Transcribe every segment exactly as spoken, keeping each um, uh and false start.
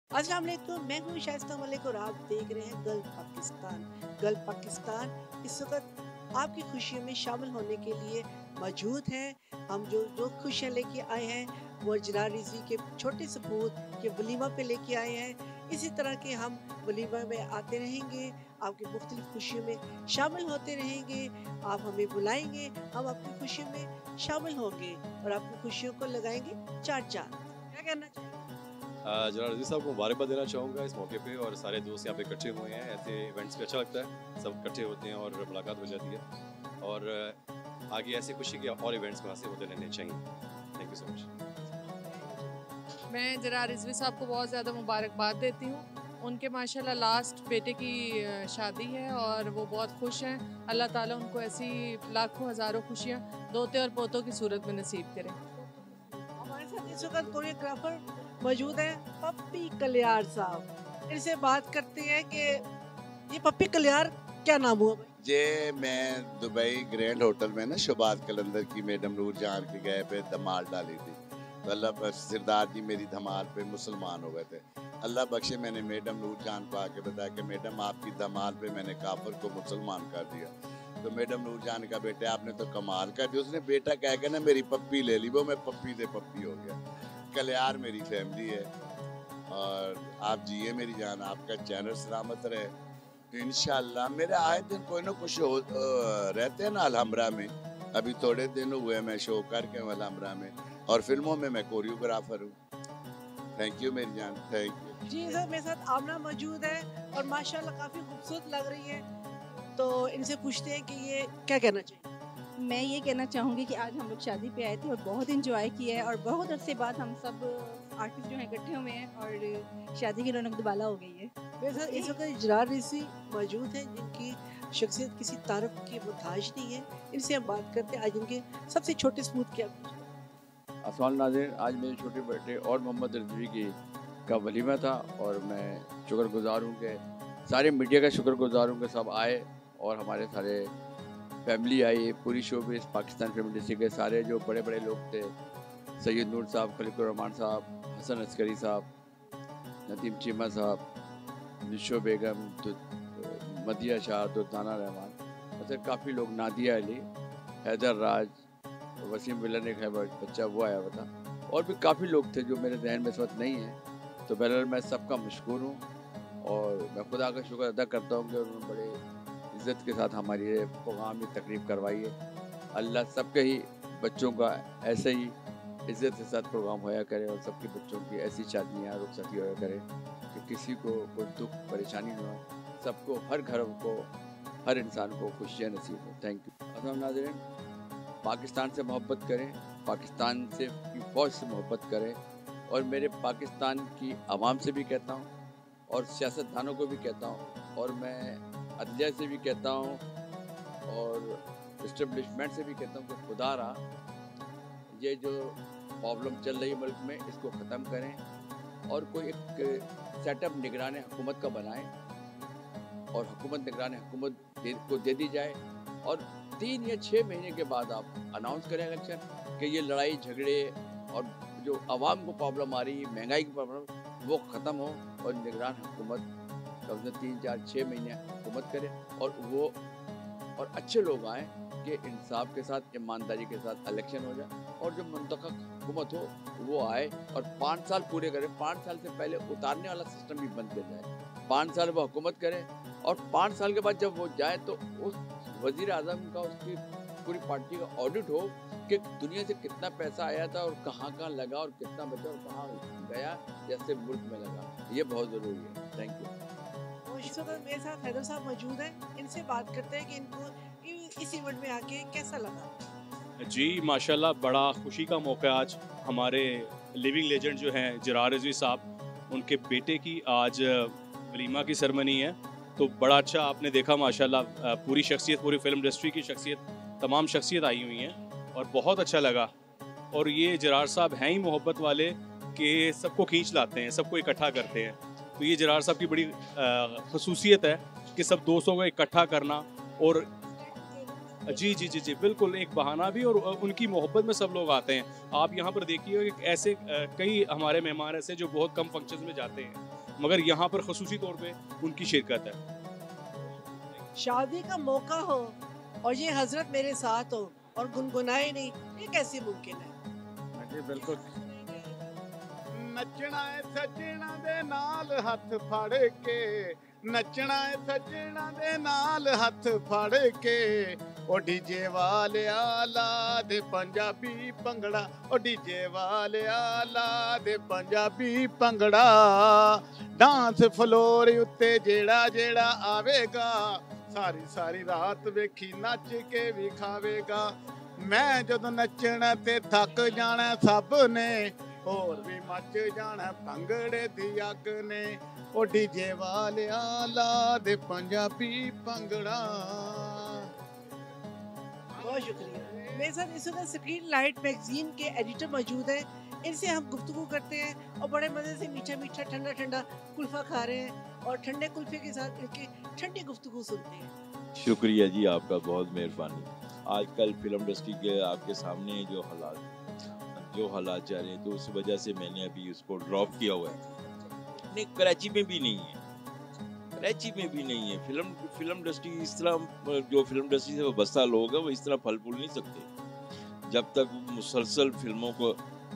अस्सलाम वालेकुम, मैं हूँ शाइस्ता मलिक और आप देख रहे हैं गल्फ पाकिस्तान। गल्फ पाकिस्तान इस वक्त आपकी खुशियों में शामिल होने के लिए मौजूद हैं। हम जो जो खुशियाँ लेके आए हैं वो जरार रिजवी के छोटे सपूत के वलीमा पे लेके आए हैं। इसी तरह के हम वलीमा में आते रहेंगे, आपकी मुख्तलिफ खुशियों में शामिल होते रहेंगे। आप हमें बुलाएंगे, हम आपकी खुशियों में शामिल होंगे और आपकी खुशियों को लगाएंगे चार चांद। क्या कहना चाहिए? जरा रज़ी साहब को मुबारकबाद देना चाहूँगा इस मौके पे, और सारे दोस्त यहाँ पे इकट्ठे हुए हैं। ऐसे इवेंट्स पे अच्छा लगता है, सब इकट्ठे होते हैं और मुलाकात हो जाती है। और आगे ऐसे खुशी के और इवेंट्स वहाँ से होते रहने चाहिए। Thank you so much. मैं जरा रिजवी साहब को बहुत ज़्यादा मुबारकबाद देती हूँ। उनके माशाल्लाह लास्ट बेटे की शादी है और वो बहुत खुश हैं। अल्लाह ताला उनको ऐसी लाखों हज़ारों खुशियाँ दोते और पोतों की सूरत में नसीब करें। हमारे साथ इस वक्त कोरियोग्राफर मौजूद है पप्पी कलियार साहब। इनसे बात करते हैं कि ये पप्पी कलियार क्या नाम हुआ भाई? जे मैं दुबई ग्रैंड होटल में ना शोबाज कलंदर की मैडम नूर जहान के गए पे धमाल डाली थी, तो अल्लाह सिरदार जी मेरी धमाल पे मुसलमान हो गए थे। अल्लाह बख्शे मैंने मैडम नूर जहान को आके बताया कि मैडम आपकी धमाल पे मैंने काफिर को मुसलमान कर दिया। तो मैडम नूर जहान का बेटे आपने तो कमाल कर दिया। उसने बेटा कह के ना मेरी पप्पी ले ली, वो मैं पप्पी से पप्पी हो गया। कलियार मेरी फैमिली है और आप जिए मेरी जान, आपका चैनल सलामत रहे। तो इंशाल्लाह मेरे आए दिन कोई ना कुछ हो रहते हैं ना अलहमरा में। अभी थोड़े दिन हुए मैं शो करके अलहमरा में, और फिल्मों में मैं कोरियोग्राफर हूँ। थैंक यू मेरी जान, थैंक यू। जी सर, मेरे साथ आमना मौजूद है और माशाल्लाह काफी खूबसूरत लग रही है। तो इनसे पूछते हैं कि ये क्या कहना चाहिए। मैं ये कहना चाहूँगी कि आज हम लोग शादी पे आए थे और बहुत इंजॉय किया है और बहुत अरसे बाद हम सब आर्टिस्ट जो हैं इकट्ठे हुए हैं और शादी की रौनक दुबाला हो गई है। मेरे साथ इस वक्त जरार रिजवी मौजूद है जिनकी शख्सियत किसी तारीफ की मुहताज नहीं है। इनसे हम बात करते हैं आज इनके सबसे छोटे सपूत क्या कुछ। अस्सलाम नाज़रीन, आज मेरे छोटे बेटे और मोहम्मद रिजवी की का वलीमा था और मैं शुक्रगुजार हूँ कि सारे मीडिया का शुक्रगुजार हूँ कि सब आए और हमारे सारे फैमिली आई, पूरी शोबिज़ पाकिस्तान फिल्म इंडस्ट्री के सारे जो बड़े बड़े लोग थे, सैयद नूर साहब, खलीकुर रहमान साहब, हसन अस्करी साहब, नदीम चीमा साहब, निशो बेगम, तो मदिया शाह, तो दाना रहमान, मतलब काफ़ी लोग, नादिया अली, हैदर राज, वसीम विलन एक है बच्चा वो आया हुआ था, और भी काफ़ी लोग थे जो मेरे जहन में इस वक्त नहीं है। तो बहरहाल मैं सबका मशकूर हूँ और मैं खुदा का शुक्र अदा करता हूँ कि उन्होंने बड़े इज़्ज़त के साथ हमारी ये प्रोग्राम की तकरीब करवाई है। अल्लाह सबके ही बच्चों का ऐसे ही इज़्ज़त के साथ प्रोग्राम होया करे और सबके बच्चों की ऐसी शादियाँ रुखसती होया करे कि किसी को कोई दुख परेशानी न हो, सबको, हर घर को, हर इंसान को खुशियाँ नसीब हो। Thank you. अस्सलाम नाज़रीन, पाकिस्तान से मोहब्बत करें, पाकिस्तान से की फ़ौज से मोहब्बत करें, और मेरे पाकिस्तान की आवाम से भी कहता हूँ और सियासतदानों को भी कहता हूँ और मैं अदलिया से भी कहता हूँ और इस्टेब्लिशमेंट से भी कहता हूँ कि खुदा रहा ये जो प्रॉब्लम चल रही है मुल्क में इसको ख़त्म करें और कोई एक सेटअप निगरान हुकूमत का बनाएं और हुकूमत निगरान हुकूमत दे, को दे दी जाए और तीन या छः महीने के बाद आप अनाउंस करें इलेक्शन कि ये लड़ाई झगड़े और जो आवाम को प्रॉब्लम आ रही है, महंगाई की प्रॉब्लम, वो ख़त्म हो और निगरान हुकूमत कम से तीन चार छः महीने हुकूमत करे और वो और अच्छे लोग आएँ कि इंसाफ के साथ, ईमानदारी के साथ इलेक्शन हो जाए और जो मुंतखब हुकूमत हो वो आए और पाँच साल पूरे करे। पाँच साल से पहले उतारने वाला सिस्टम भी बंद किया जाए। पाँच साल वो हुकूमत करे और पाँच साल के बाद जब वो जाए तो उस वज़ीर आज़म का, उसकी पूरी पार्टी का ऑडिट हो कि दुनिया से कितना पैसा आया था और कहाँ कहाँ लगा और कितना बचा और कहाँ गया, जैसे मुल्क में लगा। ये बहुत ज़रूरी है। Thank you. इस वक्त मेरे साथ हैदर साहब मौजूद हैं। इनसे बात करते हैं कि इनको इस इवेंट में आके कैसा लगा। जी माशाल्लाह, बड़ा खुशी का मौका आज हमारे लिविंग लेजेंड जो हैं जरार रिजवी साहब, उनके बेटे की आज वलीमा की सेरेमनी है। तो बड़ा अच्छा आपने देखा माशाल्लाह, पूरी शख्सियत, पूरी फिल्म इंडस्ट्री की शख्सियत, तमाम शख्सियत आई हुई हैं और बहुत अच्छा लगा। और ये जरार साहब हैं ही मोहब्बत वाले कि सबको खींच लाते हैं, सबको इकट्ठा करते हैं। तो ये जरार साहब की बड़ी खसूसियत है कि सब दोस्तों को इकट्ठा करना और जी जी जी जी बिल्कुल, एक बहाना भी और उनकी मोहब्बत में सब लोग आते हैं। आप यहाँ पर देखिए कि ऐसे अ, कई हमारे मेहमान ऐसे जो बहुत कम फंक्शंस में जाते हैं, मगर यहाँ पर खसूसी तौर पे उनकी शिरकत है। शादी का मौका हो और ये हजरत मेरे साथ हो और गुनगुनाए नहीं, ये कैसे मुमकिन है? जी बिल्कुल। नचना है सजना दे नाल हथ फड़ के, नचना है सजना दे नाल हथ फड़ के, ओ डीजे वाले आला दे पंजाबी भंगड़ा, ओ डीजे वाले आला दे पंजाबी भंगड़ा, डांस फ्लोर उत्ते जेड़ा जेड़ा आवेगा, सारी सारी रात वेखी नच के विखावेगा। मैं जदों नचना ते थक जाना सब ने, और भी मच जाना भंगड़े दी अग ने, ओ डीजे वाले आला दे पंजाबी भंगड़ा। बहुत शुक्रिया। मेरे साथ इस वक्त स्क्रीन लाइट मैगजीन के एडिटर मौजूद हैं, इनसे हम गुफ्तगू करते हैं और बड़े मज़े से मीठा मीठा ठंडा ठंडा कुल्फ़ा खा रहे हैं और ठंडे कुल्फ़े के साथ इनकी ठंडी गुफ्तगू सुनते हैं। शुक्रिया जी आपका, बहुत मेहरबानी। आजकल फिल्म इंडस्ट्री के आपके सामने जो हालात जो हालात जा रहे हैं, तो उस वजह से मैंने अभी उसको ड्रॉप किया हुआ है। नहीं, कराची में भी नहीं है, कराची में भी नहीं है फिल्म फिल्म इंडस्ट्री इस तरह। जो फिल्म इंडस्ट्री से वाबस्ता लोग हैं वो इस तरह फल फूल नहीं सकते जब तक मुसलसल फिल्मों को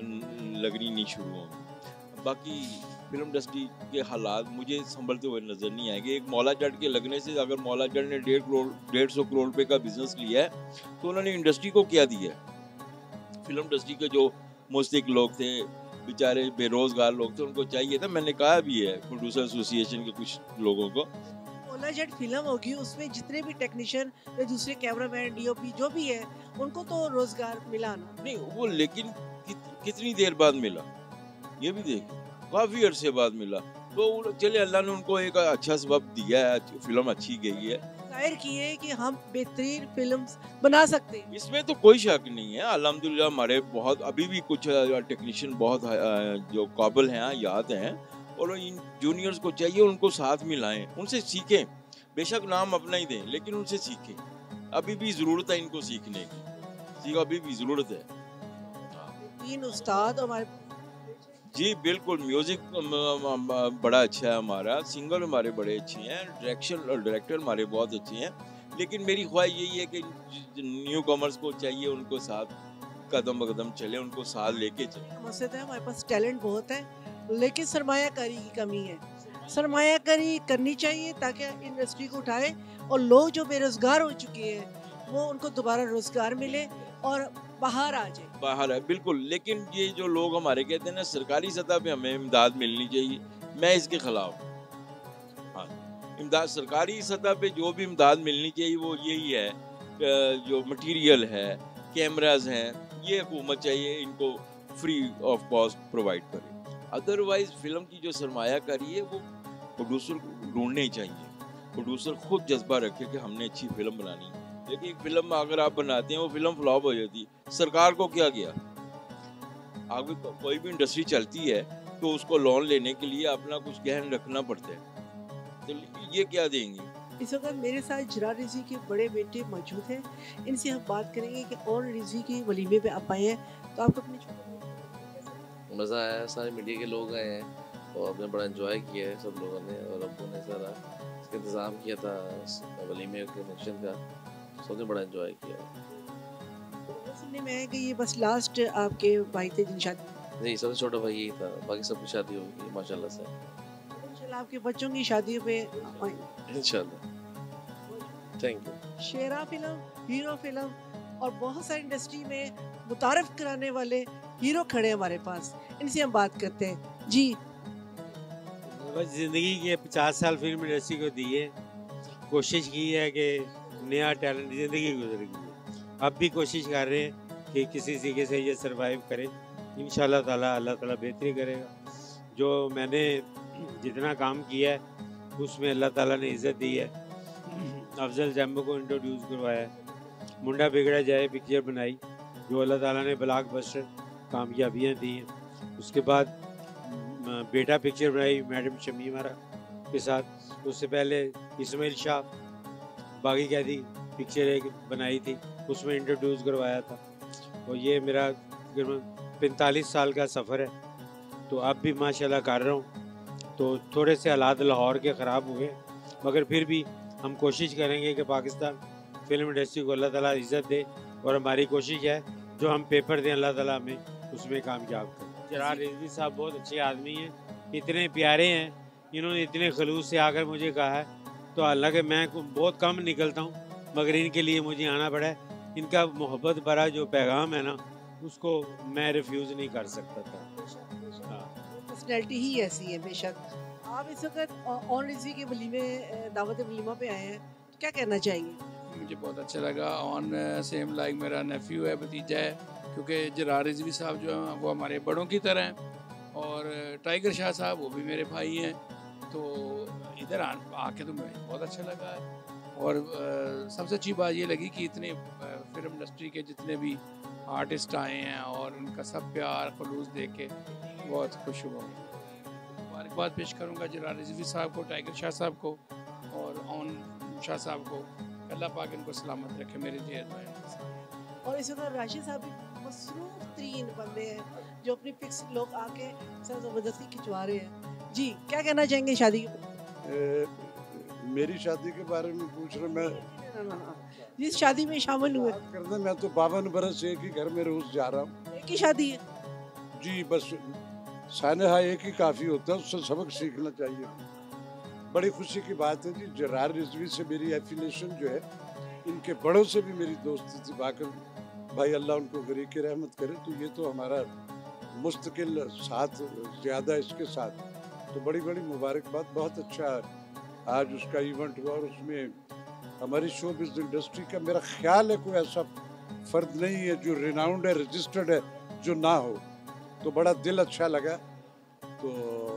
लगनी नहीं शुरू होंगी। बाकी फिल्म इंडस्ट्री के हालात मुझे संभलते हुए नज़र नहीं आएंगे। एक मौला जट के लगने से, अगर मौला जट ने डेढ़ करोड़ डेढ़ सौ करोड़ रुपए का बिजनेस लिया है, तो उन्होंने इंडस्ट्री को क्या दिया है? फिल्म इंडस्ट्री के जो मुस्तक लोग थे, बेचारे बेरोजगार लोग थे, उनको चाहिए था। मैंने कहा भी है प्रोड्यूसर एसोसिएशन के कुछ लोगों को, मौला जट फिल्म होगी, उसमें जितने भी टेक्नीशियन या दूसरे कैमरामैन, डीओपी जो भी है, उनको तो रोजगार मिला ना? नहीं वो, लेकिन कित, कितनी देर बाद मिला ये भी देख, काफी अरसे बाद मिला। तो चले अल्लाह ने उनको एक अच्छा सबब दिया है, फिल्म अच्छी गई है, जाहिर किए कि हम बेहतरीन फिल्म्स बना सकते हैं। इसमें तो कोई शक नहीं है। अल्हम्दुलिल्लाह हमारे बहुत अभी भी कुछ टेक्नीशियन बहुत जो काबिल हैं, याद हैं, और इन जूनियर्स को चाहिए उनको साथ मिलाएं, उनसे सीखें। बेशक नाम अपना ही दें, लेकिन उनसे सीखें। अभी भी ज़रूरत है इनको सीखने की, सीखो अभी भी ज़रूरत है। तीन उस्ताद हमारे, जी बिल्कुल। म्यूज़िक बड़ा अच्छा है हमारा, सिंगर हमारे बड़े अच्छे हैं, डायरेक्शन और डायरेक्टर हमारे बहुत अच्छे हैं। लेकिन मेरी ख्वाहिश यही है कि न्यू कमर्स को चाहिए उनको साथ कदम ब कदम चले, उनको साथ लेके चले। मकसद है हमारे पास टैलेंट बहुत है, लेकिन सरमायाकारी की कमी है। सरमायाकारी करनी चाहिए ताकि इंडस्ट्री को उठाए और लोग जो बेरोजगार हो चुके हैं वो उनको दोबारा रोजगार मिले और बाहर आ जाए। बाहर है बिल्कुल। लेकिन ये जो लोग हमारे कहते हैं ना सरकारी सतह पे हमें इमदाद मिलनी चाहिए, मैं इसके खिलाफ। हाँ, इमदाद सरकारी सतह पे जो भी इमदाद मिलनी चाहिए वो यही है, जो मटेरियल है, कैमराज हैं, ये हुकूमत चाहिए इनको फ्री ऑफ कॉस्ट प्रोवाइड करे। अदरवाइज फिल्म की जो सरमायाकारी है वो प्रोड्यूसर ढूंढने ही चाहिए। प्रोड्यूसर खुद जज्बा रखे कि हमने अच्छी फिल्म बनानी है। लेकिन एक फिल्म अगर आप बनाते हैं वो फिल्म फ्लॉप हो जाती, सरकार को क्या गया? आगे कोई भी इंडस्ट्री चलती है तो उसको लोन लेने के लिए अपना कुछ गहन रखना पड़ता है, तो ये क्या देंगे? इस वक्त मेरे साथ जरार रिजवी के बड़े बेटे मौजूद हैं, इनसे हम बात करेंगे कि और रिजवी के वलीमे पे आप आए हैं तो आपको अपने छोटे मज़ा आया, सारे मीडिया के लोग आए हैं और हमने बड़ा एंजॉय किया है सब लोगों ने, और अब्बू ने सारा इसका इंतज़ाम किया था वलीमे के फंक्शन का, सबने बड़ा एंजॉय किया है। सुनने में आया कि ये बस लास्ट आपके भाई थे जिन शादी? नहीं, सबसे छोटा भाई यही था, बाकी सबकी शादी हो गई माशाल्लाह से। इंशाल्लाह आपके बच्चों की शादियों पे इंशाल्लाह। Thank you. Shera film, hero film और बहुत सारी इंडस्ट्री में मुतारफ कराने वाले हीरो खड़े हैं हमारे पास, इनसे हम बात करते हैं। जी, बस ज़िंदगी के पचास साल फिल्म इंडस्ट्री को दिए, कोशिश की है कि नया टैलेंट, ज़िंदगी गुजर गई है, अब भी कोशिश कर रहे हैं कि किसी तरीके से ये सरवाइव करे। इंशाल्लाह ताला अल्लाह ताला बेहतरी करेगा। जो मैंने जितना काम किया है उसमें अल्लाह ताला ने इज़्ज़त दी है। अफजल जैम्बो को इंट्रोड्यूस करवाया है, मुंडा बिगड़ा जाए पिक्चर बनाई जो अल्लाह ताला ने ब्लॉकबस्टर कामयाबियाँ दी हैं। उसके बाद बेटा पिक्चर बनाई मैडम शमीमारा के साथ, उससे पहले इस्माइल शाह, बागी कैदी पिक्चर एक बनाई थी, उसमें इंट्रोड्यूस करवाया था। और ये मेरा तकरीबन पैंतालीस साल का सफ़र है, तो अब भी माशाल्लाह कर रहा हूँ। तो थोड़े से हालात लाहौर के ख़राब हुए, मगर फिर भी हम कोशिश करेंगे कि पाकिस्तान फिल्म इंडस्ट्री को अल्लाह ताला इज़्ज़त दे, और हमारी कोशिश है जो हम पेपर दें अल्लाह ताला हमें उसमें कामयाब करें। जरार रिजवी साहब बहुत अच्छे आदमी हैं, इतने प्यारे हैं, इन्होंने इतने खलूस से आकर मुझे कहा है, तो हालांकि मैं बहुत कम निकलता हूँ मगर इनके लिए मुझे आना पड़ा है। इनका मोहब्बत भरा जो पैगाम है ना, उसको मैं रिफ्यूज़ नहीं कर सकता था। पर्सनैलिटी ही ऐसी है बेशक। आप इस वक्त ऑन रिजवी के वलीमे दावत वलीमा पे आए हैं, तो क्या कहना चाहेंगे? मुझे बहुत अच्छा लगा। ऑन सेम लाइक मेरा नेफ्यू है, भतीजा है, क्योंकि जरार रिजवी साहब जो हैं वो हमारे बड़ों की तरह हैं, और टाइगर शाह साहब वो भी मेरे भाई हैं। तो इधर आ, आके तो मुझे बहुत अच्छा लगा है। और आ, सबसे अच्छी बात ये लगी कि इतने फिल्म इंडस्ट्री के जितने भी आर्टिस्ट आए हैं और उनका सब प्यार खलूस देख के बहुत खुश हुआ। मुबारकबाद पेश करूँगा जरार रिजवी साहब को, टाइगर शाह साहब को और ऑन शाह साहब को। अल्लाह पाक इनको सलामत रखे मेरे चेयरमैन। और इस वक्त राशिद साहब भी मसरूफ तरीन बंदे हैं जो अपनी पिक्स लोग आके सर ज़बरदस्ती खिंचवा रहे हैं। जी क्या कहना चाहेंगे शादी के? मेरी शादी के बारे में पूछ रहे? मैं जिस शादी में शामिल हुए करना, मैं तो बावन बरस एक ही घर में रोज जा रहा हूँ। एक ही शादी है जी, बस सानहा एक ही काफ़ी होता है, उससे सबक सीखना चाहिए। बड़ी खुशी की बात है जी, जरार रिजवी से मेरी एफिलिएशन जो है, इनके बड़ों से भी मेरी दोस्ती थी। बाकर भाई अल्लाह उनको गरीब की रहमत करे। तो ये तो हमारा मुस्तकिल साथ ज़्यादा इसके साथ, तो बड़ी बड़ी मुबारकबाद। बहुत अच्छा आज उसका इवेंट हुआ, और उसमें हमारी शो बिज़नेस इंडस्ट्री का मेरा ख्याल है कोई ऐसा फ़र्द नहीं है जो रिनाउंड है, रजिस्टर्ड है, जो ना हो। तो बड़ा दिल अच्छा लगा। तो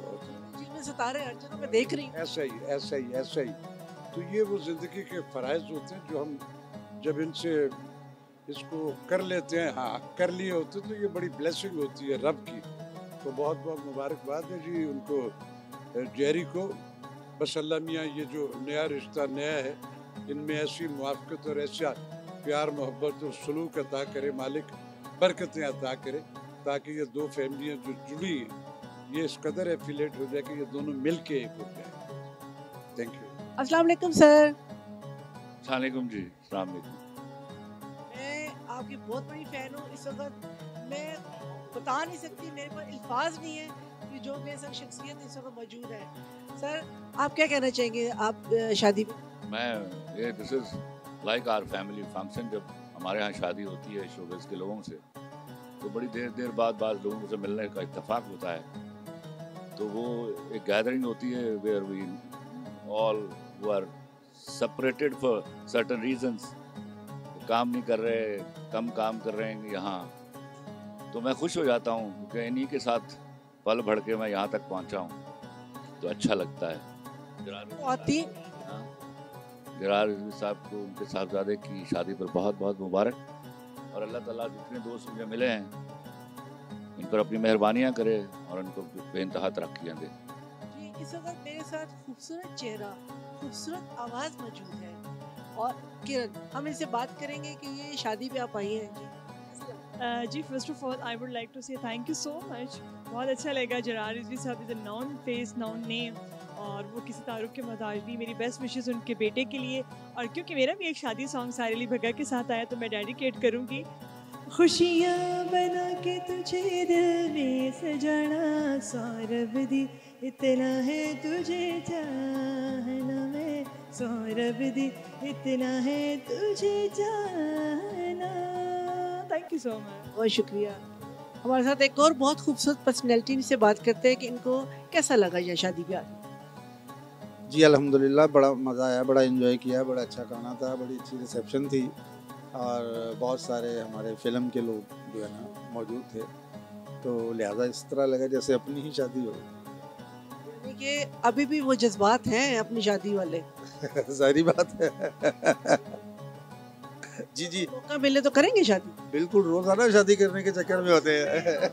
सितारे हर जगह मैं देख रही हूँ। ऐसा ही ऐसा ही ऐसा ही तो ये वो ज़िंदगी के फ़राइज़ होते हैं जो हम जब इनसे इसको कर लेते हैं, हाँ कर लिए होते, तो ये बड़ी ब्लेसिंग होती है रब की। तो बहुत बहुत मुबारकबाद है जी उनको, जेरी को। बस अल्लाह मियाँ ये जो नया रिश्ता नया है, इनमें ऐसी मुआफ़क़त और ऐसा प्यार मोहब्बत और सलूक अता करे मालिक, बरकतें अता करे, ताकि ये दो फैमिलियाँ जो जुड़ी हैं ये इस कदर एफिलेट हो जाए कि ये दोनों मिल के एक हो जाए। Thank you. अस्सलाम वालेकुम सर। अस्सलाम जी। अस्सलाम वालेकुम। मैं आपकी बहुत बड़ी फ़ैन हूँ। इस वक्त मैं बता नहीं सकती, मेरे पास अल्फाज नहीं है कि जो मेरे संग शख्सियत इस वक्त मौजूद है। सर आप क्या कहना चाहेंगे आप शादी में? मैं ये this is like our family function. जब हमारे यहाँ शादी होती है शोबिज़ के लोगों से, तो बड़ी देर देर बाद बाद लोगों से मिलने का इत्तेफाक होता है। तो वो एक गैदरिंग होती है where we all were separated for certain reasons. काम नहीं कर रहे, कम काम कर रहे हैं यहाँ, तो मैं खुश हो जाता हूँ क्योंकि इन्हीं के साथ पल भर के मैं यहाँ तक पहुँचा हूँ, तो अच्छा लगता है। जरार साहब को, उनके साहबजादे की शादी पर बहुत बहुत मुबारक, और अल्लाह ताला जितने दोस्त मुझे मिले हैं इन पर अपनी मेहरबानियाँ करे और उनको बेइंतहा तरक्कियाँ दे। जी इस वक्त मेरे साथ खूबसूरत चेहरा, खूबसूरत आवाज़ मौजूद है, और किरण, हम इनसे बात करेंगे कि ये शादी पे आप आई हैं जी। Uh, जी first of all I would like to say thank you so much. बहुत अच्छा लगा। Zarar Rizvi sahab is a known face known name, और वो किसी तारुफ के मोहताज नहीं। मेरी बेस्ट विशेस उनके बेटे के लिए, और क्योंकि मेरा भी एक शादी सॉन्ग सारे अली भगत के साथ आया तो मैं डेडिकेट करूँगी। खुशियाँ बना के तुझे दिल में सजाना, सौरभ दी इतना है तुझे चाहना, मैं सौरभ दी इतना है तुझे जाना। Thank you so much. बहुत शुक्रिया। हमारे साथ एक और बहुत खूबसूरत पर्सनैलिटी से बात करते हैं कि इनको कैसा लगा ये शादी पे आके। जी अल्हम्दुलिल्लाह बड़ा मज़ा आया, बड़ा एंजॉय किया, बड़ा अच्छा गाना था, बड़ी अच्छी रिसेप्शन थी, और बहुत सारे हमारे फिल्म के लोग जो है ना मौजूद थे, तो लिहाजा इस तरह लगा जैसे अपनी ही शादी हो। यानी कि अभी भी वो जज्बात हैं अपनी शादी वाले। सारी बात है। जी जी मौका मिले तो करेंगे शादी। बिल्कुल, रोजाना शादी करने के चक्कर में होते हैं।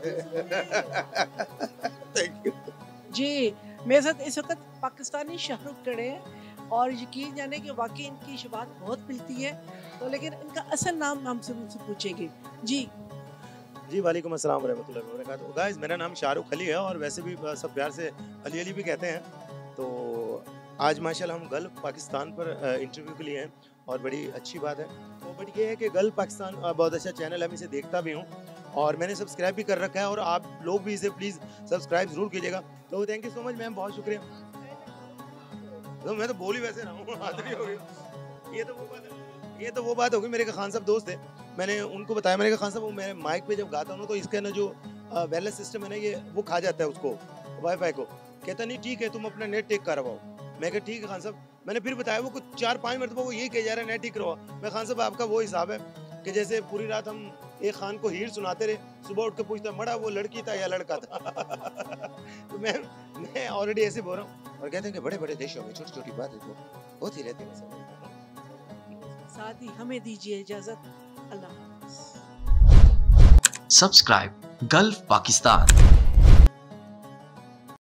थैंक यू जी। मेरे साथ इस वक्त पाकिस्तानी शाहरुख खड़े हैं। और यकीन जाने कि वाकई इनकी शुबात बहुत मिलती है। तो लेकिन इनका असल नाम हमसे मुझसे पूछेंगे। जी जी वालेकुम अस्सलाम वरहमतुल्लाहि वबरकातुहू। गाइस मेरा नाम शाहरुख अली है और वैसे भी सब प्यार से अली अली भी कहते हैं। तो आज माशाल्लाह हम गल्फ पाकिस्तान पर इंटरव्यू के लिए हैं और बड़ी अच्छी बात है। तो बट ये है कि गल्फ पाकिस्तान बहुत अच्छा चैनल है, मैं इसे देखता भी हूँ और मैंने सब्सक्राइब भी कर रखा है और आप लोग भी इसे प्लीज़ सब्सक्राइब ज़रूर कीजिएगा। तो thank you so much ma'am, बहुत शुक्रिया। तो मैं तो बोल ही वैसे रहा हूँ, आदमी हो गई। ये तो वो बात है ये तो वो बात होगी। मेरे खान साहब दोस्त थे, मैंने उनको बताया, मैंने कहा खान साहब वो मैं माइक पे जब गाता हूँ ना तो इसका ना जो वायरलेस सिस्टम है ना ये वो खा जाता है उसको, वाईफाई को। कहता नहीं ठीक है तुम अपना नेट टेक करवाओ। मैं कहा ठीक है खान साहब। मैंने फिर बताया, वो कुछ चार पाँच मरतबा वो यही कह जा रहा है नेट ठीक करवाओ। मैं खान साहब आपका वो हिसाब है कि जैसे पूरी रात हम एक खान को हीर सुनाते रहे, सुबह उठ के पूछता मड़ा वो लड़की था या लड़का था। तो मैं मैं ऑलरेडी ऐसे बोल रहा हूँ। और कहते हैं कि बड़े बड़े देशों में छोटी छोटी बातें तो होती रहती है। साथ ही हमें दीजिए इजाजत। अल्लाह। Subscribe Gulf Pakistan.